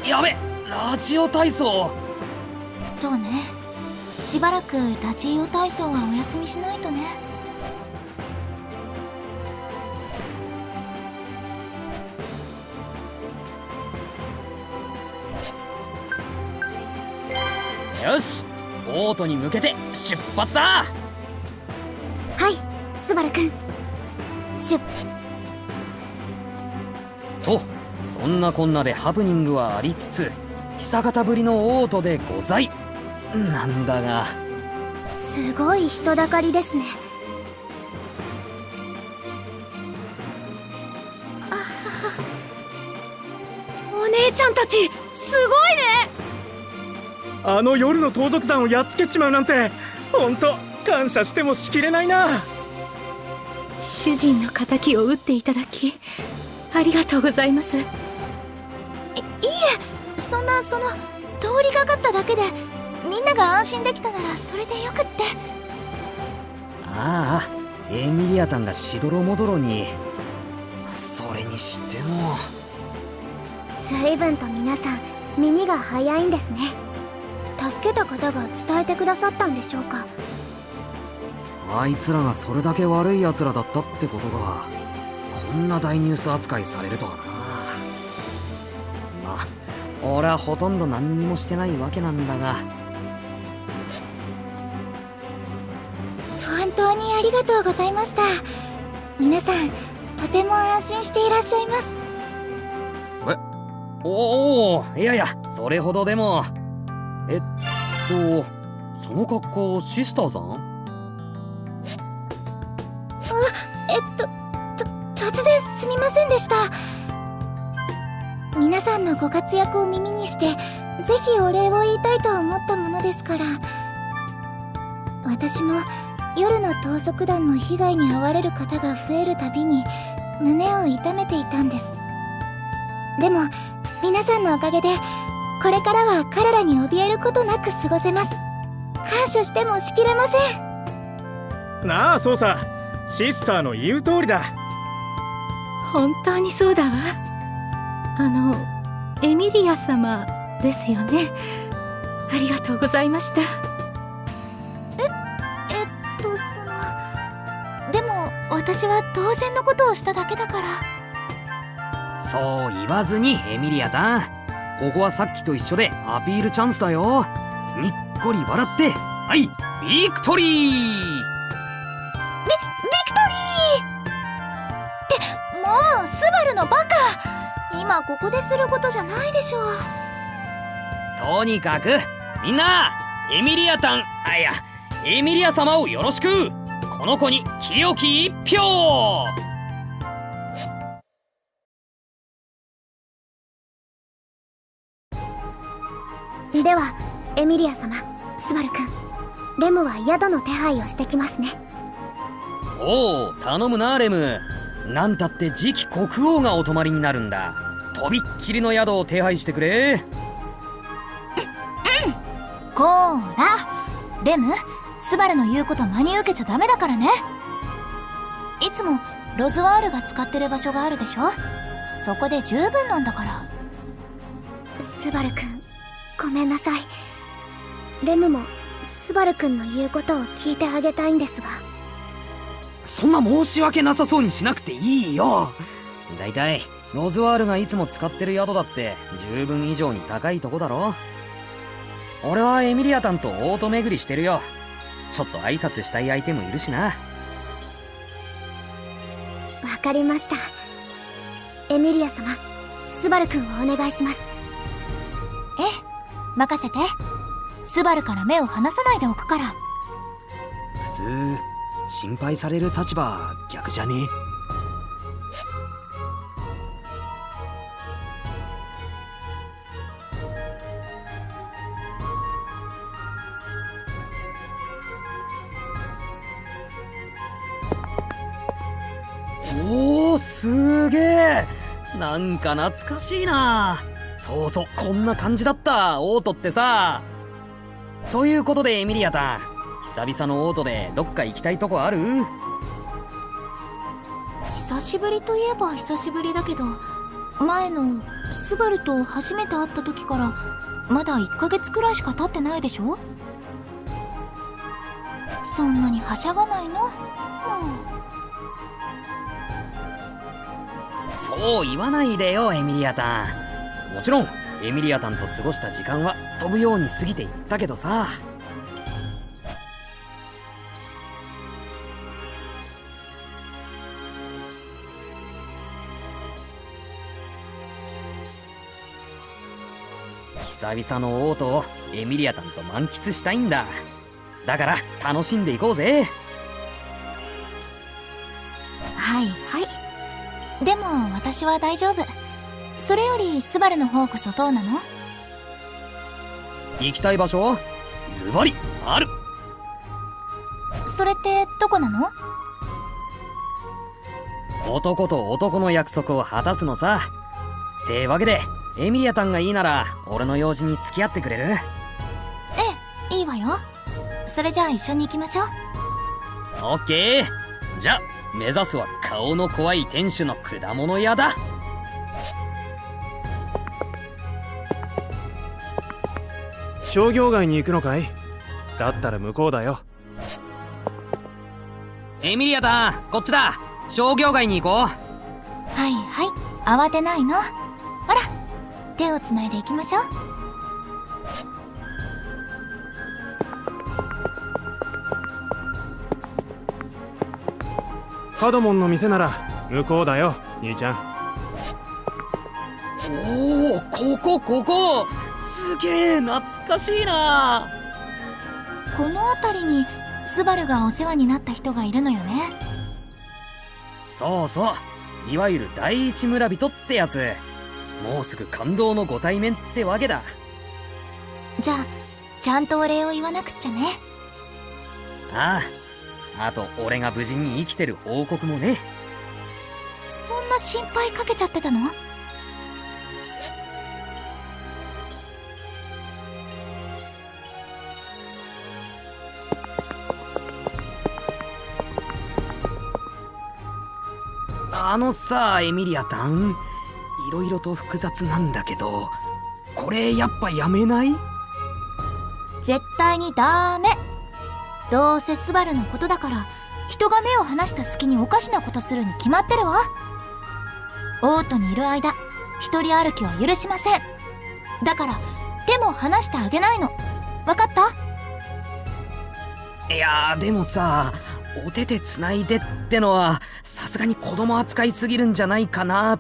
やべ、ラジオ体操。 そうね、しばらくラジオ体操はお休みしないとね。 よし、オートに向けて出発だ。 はい、スバルくん。 と、そんなこんなでハプニングはありつつ、久方ぶりのオートでございなんだが、 すごい人だかりですね。お姉ちゃんたちすごいね。 あの夜の盗賊団をやっつけちまうなんて、ほんと感謝してもしきれないな。 主人の仇を討っていただきありがとうございます。 いいえ、その通りがかっただけでみんなが安心できたならそれでよくって。 ああ、エミリアタンがしどろもどろに。それにしても随分と皆さん耳が早いんですね。助けた方が伝えてくださったんでしょうか。 あいつらがそれだけ悪い奴らだったってことがこんな大ニュース扱いされるとはな。まあ俺はほとんど何にもしてないわけなんだが。 本当にありがとうございました。皆さんとても安心していらっしゃいます。 おお、いやいや、それほどでも。その格好シスターさん？ 突然すみませんでした。皆さんのご活躍を耳にしてぜひお礼を言いたいと思ったものですから。私も夜の盗賊団の被害に遭われる方が増えるたびに胸を痛めていたんです。でも皆さんのおかげでこれからは彼らに怯えることなく過ごせます。感謝してもしきれません。 なあそうさ、シスターの言う通りだ。 本当にそうだわ。エミリア様ですよね。ありがとうございました。 でも私は当然のことをしただけだから。 そう言わずにエミリアタン、ここはさっきと一緒でアピールチャンスだよ。にっこり笑って、はい、ビクトリー。ビクトリーってもうスバルのバカ、今ここですることじゃないでしょう。 とにかくみんなエミリアタン、いやエミリア様をよろしく。この子に清き一票。 ではエミリア様、スバル君、レムは宿の手配をしてきますね。 おお、頼むなレム。なんたって次期国王がお泊まりになるんだ。とびっきりの宿を手配してくれ。 こーらレム、スバルの言うこと真に受けちゃダメだからね。いつもロズワールが使ってる場所があるでしょ。そこで十分なんだから。スバル君ごめんなさい。レムもスバル君の言うことを聞いてあげたいんですが。 そんな申し訳なさそうにしなくていいよ。だいたいロズワールがいつも使ってる宿だって十分以上に高いとこだろ。俺はエミリアタンとオート巡りしてるよ。ちょっと挨拶したい相手もいるしな。 わかりました。エミリア様、スバル君をお願いします。ええ、任せて。スバルから目を離さないでおくから。 普通心配される立場逆じゃねえ？おお、すげえ。なんか懐かしいな。そうそう、こんな感じだったオートってさ。ということでエミリアタン、久々のオートでどっか行きたいとこある？ 久しぶりといえば久しぶりだけど、前のスバルと初めて会った時からまだ1ヶ月くらいしか経ってないでしょ。そんなにはしゃがないの？ そう言わないでよエミリアタン。もちろんエミリアタンと過ごした時間は飛ぶように過ぎていったけどさ。久々の王都をエミリアタンと満喫したいんだ。だから楽しんでいこうぜ。 はいはい。でも私は大丈夫。それよりスバルの方こそどうなの？ 行きたい場所ズバリある。 それってどこなの？ 男と男の約束を果たすのさ。ってわけでエミリアタンがいいなら俺の用事に付き合ってくれる？ええ、いいわよ。それじゃあ一緒に行きましょう。 オッケー。じゃあ目指すは顔の怖い店主の果物屋だ。 商業街に行くのかい？だったら向こうだよ。 エミリアタン、こっちだ。商業街に行こう。 はいはい、慌てないの。ほら、手をつないでいきましょう。 カドモンの店なら向こうだよ、兄ちゃん。 おお、ここすげえ懐かしいな。 この辺りにスバルがお世話になった人がいるのよね。 そうそう、いわゆる第一村人ってやつ。もうすぐ感動のご対面ってわけだ。 じゃあちゃんとお礼を言わなくっちゃね。 あと俺が無事に生きてる報告もね。 そんな心配かけちゃってたの？ さエミリアタン、いろいろと複雑なんだけど、これやっぱやめない？ 絶対にダメ。どうせスバルのことだから人が目を離した隙におかしなことするに決まってるわ。王都にいる間一人歩きは許しません。だから手も離してあげないの。分かった？ いやでもさ、お手手つないでってのはさすがに子供扱いすぎるんじゃないかなって。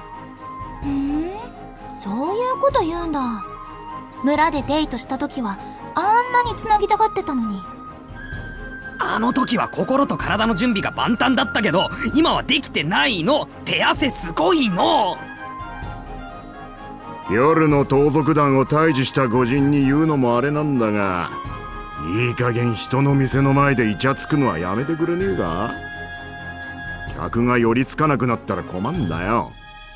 そういうこと言うんだ。村でデートした時はあんなにつなぎたがってたのに。 あの時は心と体の準備が万端だったけど、今はできてないの。手汗すごいの。 夜の盗賊団を退治した御仁に言うのもあれなんだが、いい加減人の店の前でイチャつくのはやめてくれねえか？客が寄りつかなくなったら困んだよ。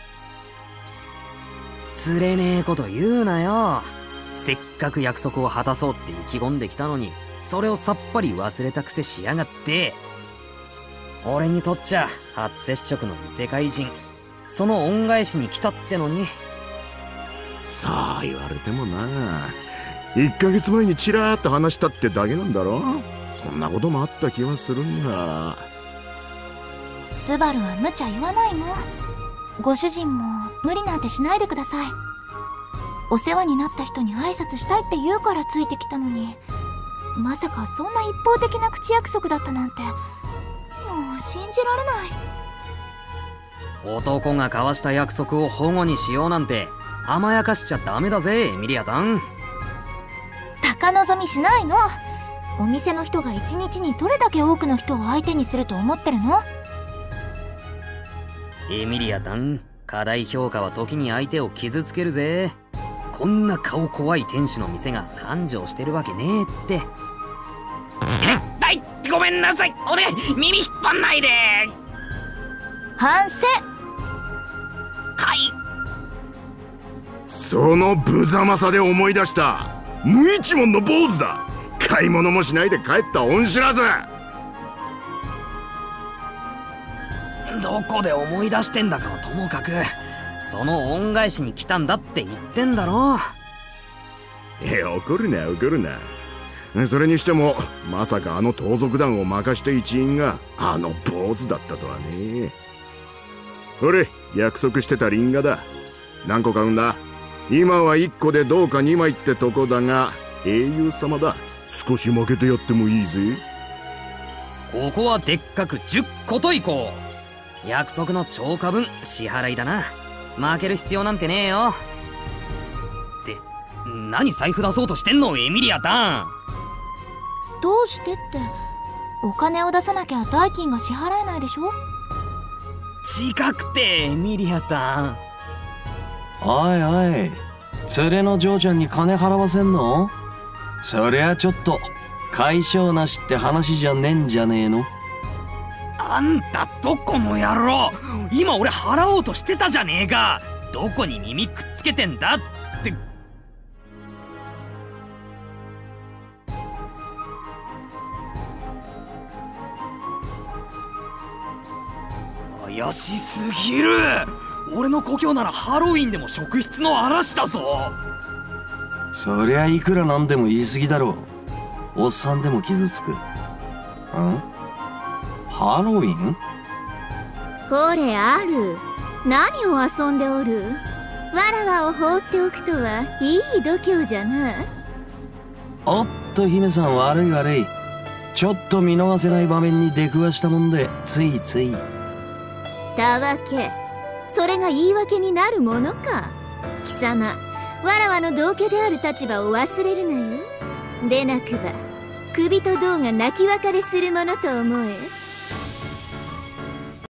つれねえこと言うなよ。せっかく約束を果たそうって意気込んできたのに、それをさっぱり忘れたくせしやがって。俺にとっちゃ初接触の異世界人、その恩返しに来たってのに。 さあ言われてもな、1ヶ月前にチラーっと話したってだけなんだろ。そんなこともあった気はするんだ。 スバルは無茶言わないの。ご主人も無理なんてしないでください。お世話になった人に挨拶したいって言うからついてきたのに、まさかそんな一方的な口約束だったなんて、もう信じられない。 男が交わした約束を反故にしようなんて甘やかしちゃダメだぜエミリアタン。 高望みしないの。お店の人が一日にどれだけ多くの人を相手にすると思ってるの？ エミリアタン、過大評価は時に相手を傷つけるぜ。こんな顔怖い店主の店が繁盛してるわけねえって。ごめんなさい、お願い、耳引っ張んないで。 反省。 はい。 その無様さで思い出した。無一文の坊主だ。買い物もしないで帰った恩知らず。 どこで思い出してんだかはともかく、 その恩返しに来たんだって言ってんだろ。 怒るな怒るな。それにしてもまさかあの盗賊団を任した一員があの坊主だったとはね。俺約束してたリンガだ。何個買うんだ？今は1個でどうか2枚ってとこだが、英雄様だ。少し負けてやってもいいぜ。 ここはでっかく10個といこう。約束の超過分支払いだな。負ける必要なんてねえよ。って何財布出そうとしてんのエミリアタン。 どうしてって、お金を出さなきゃ代金が支払えないでしょ。 近くてエミリアタン。 おいおい、連れの嬢ちゃんに金払わせんの？そりゃちょっと解消なしって話じゃねえんじゃねえの？ あんたどこの野郎、今俺払おうとしてたじゃねえか。どこに耳くっつけてんだって。怪しすぎる。俺の故郷ならハロウィンでも職質の嵐だぞ。 そりゃいくらなんでも言い過ぎだろう。おっさんでも傷つく。ハロウィン？ これある。何を遊んでおる？わらわを放っておくとはいい度胸じゃな。 おっと姫さん、悪い悪い。ちょっと見逃せない場面に出くわしたもんでついつい。 たわけ、それが言い訳になるものか。貴様、わらわの道家である立場を忘れるなよ。でなくば首と胴が泣き別れするものと思え。